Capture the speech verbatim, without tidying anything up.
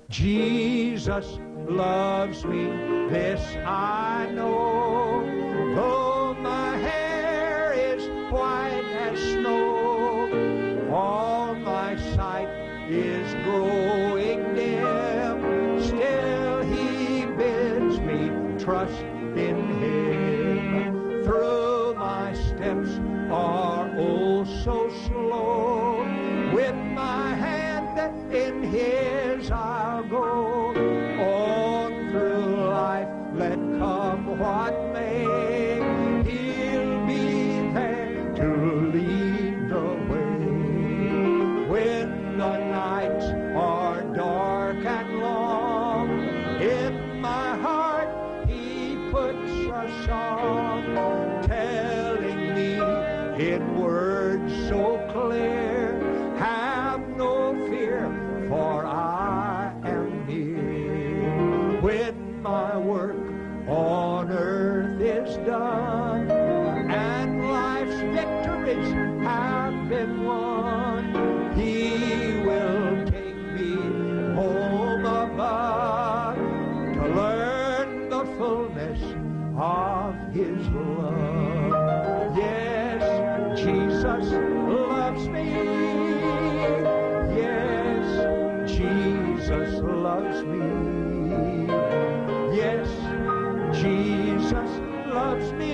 Jesus loves me, this I know, though my hair is white as snow, all my sight is growing dim, still he bids me trust in him. Through my steps are oh so slow, with my hand in his I'll go, on through life let come what may, he'll be there to lead the way. When the nights are dark and long, in my heart he puts a song, telling me in words so clear, have no fear, for I am near. When my work on earth is done, and life's victories have been won, he will take me home above, to learn the fullness of his love. Yes, Jesus loves me. Yes, Jesus loves me. Yes, Jesus loves me.